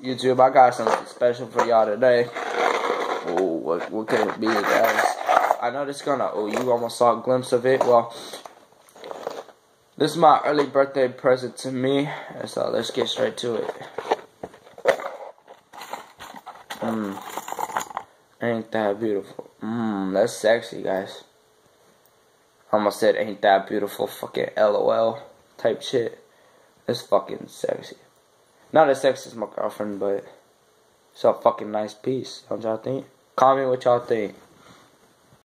YouTube, I got something special for y'all today. Oh, what could it be, guys? I know this gonna, you almost saw a glimpse of it. Well, this is my early birthday present to me. So let's get straight to it. Ain't that beautiful? That's sexy, guys. I almost said ain't that beautiful, fucking LOL type shit. It's fucking sexy. Not as sexy as my girlfriend, but it's a fucking nice piece. Don't y'all think? Comment what y'all think.